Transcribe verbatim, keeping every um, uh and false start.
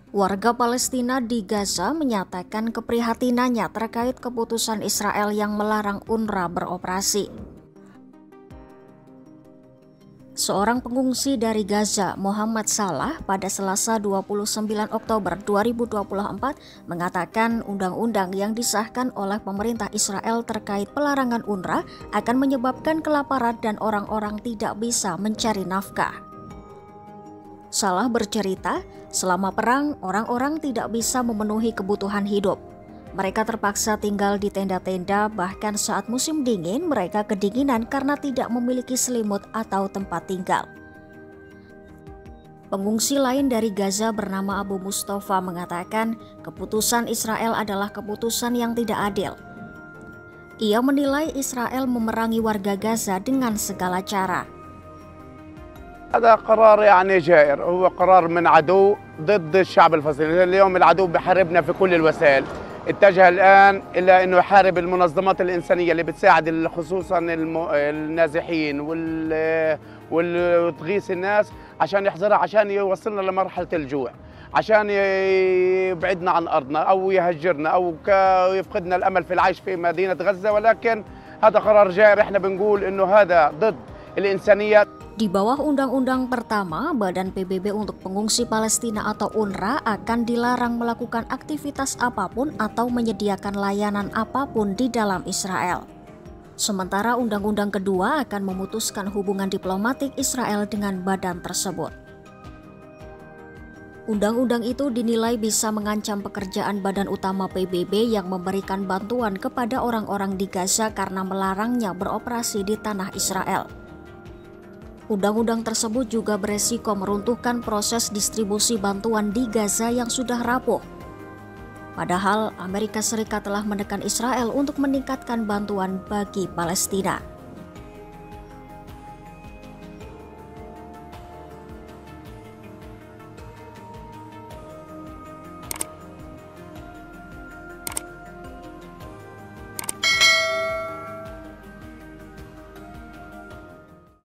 Warga Palestina di Gaza menyatakan keprihatinannya terkait keputusan Israel yang melarang U N R W A beroperasi. Seorang pengungsi dari Gaza, Muhammad Salah, pada Selasa dua puluh sembilan Oktober dua ribu dua puluh empat mengatakan undang-undang yang disahkan oleh pemerintah Israel terkait pelarangan U N R W A akan menyebabkan kelaparan dan orang-orang tidak bisa mencari nafkah. Salah bercerita, selama perang, orang-orang tidak bisa memenuhi kebutuhan hidup. Mereka terpaksa tinggal di tenda-tenda, bahkan saat musim dingin mereka kedinginan karena tidak memiliki selimut atau tempat tinggal. Pengungsi lain dari Gaza bernama Abu Mustafa mengatakan keputusan Israel adalah keputusan yang tidak adil. Ia menilai Israel memerangi warga Gaza dengan segala cara. هذا قرار يعني جائر، هو قرار من عدو ضد الشعب الفلسطيني. اليوم العدو بحاربنا في كل الوسائل، اتجه الآن إلى أنه يحارب المنظمات الإنسانية اللي بتساعد خصوصا النازحين وتغيث الناس عشان يحظرها، عشان يوصلنا لمرحلة الجوع، عشان يبعدنا عن أرضنا أو يهجرنا أو يفقدنا الأمل في العيش في مدينة غزة. ولكن هذا قرار جائر، احنا بنقول إنه هذا ضد الإنسانية. Di bawah Undang-Undang pertama, Badan P B B untuk Pengungsi Palestina atau U N R W A akan dilarang melakukan aktivitas apapun atau menyediakan layanan apapun di dalam Israel. Sementara Undang-Undang kedua akan memutuskan hubungan diplomatik Israel dengan badan tersebut. Undang-undang itu dinilai bisa mengancam pekerjaan badan utama P B B yang memberikan bantuan kepada orang-orang di Gaza karena melarangnya beroperasi di tanah Israel. Undang-undang tersebut juga beresiko meruntuhkan proses distribusi bantuan di Gaza yang sudah rapuh. Padahal Amerika Serikat telah menekan Israel untuk meningkatkan bantuan bagi Palestina.